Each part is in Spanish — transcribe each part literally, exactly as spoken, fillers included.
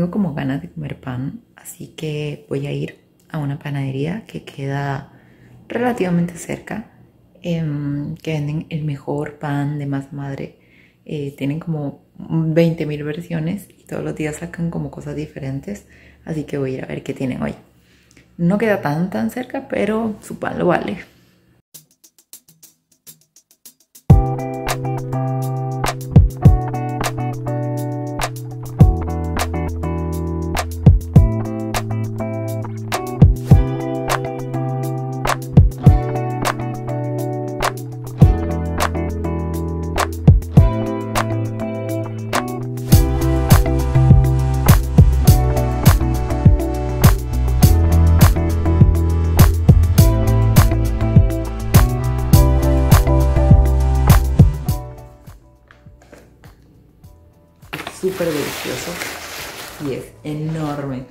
tengo como ganas de comer pan, así que voy a ir a una panadería que queda relativamente cerca, em, que venden el mejor pan de masa madre. Eh, tienen como veinte mil versiones y todos los días sacan como cosas diferentes, así que voy a ir a ver qué tienen hoy. No queda tan tan cerca, pero su pan lo vale. Súper delicioso y es enorme.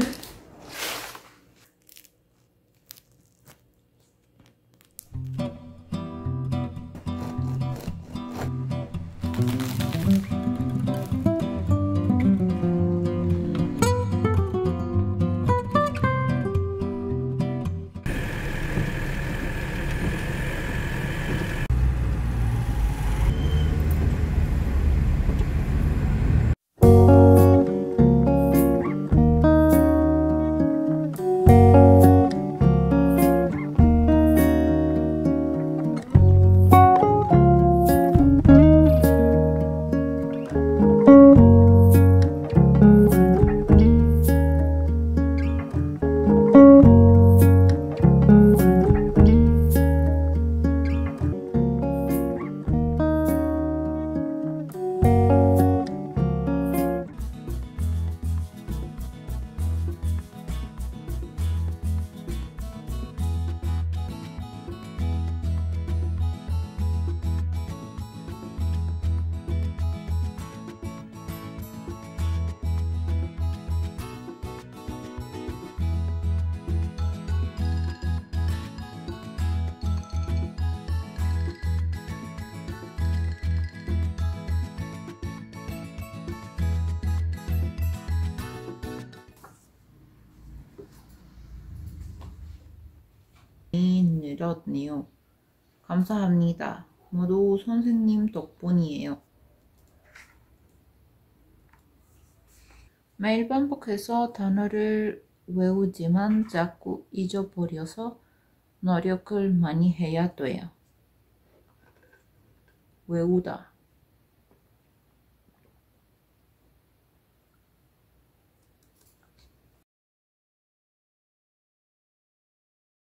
늘었네요. 감사합니다. 모두 선생님 덕분이에요. 매일 반복해서 단어를 외우지만 자꾸 잊어버려서 노력을 많이 해야 돼요. 외우다.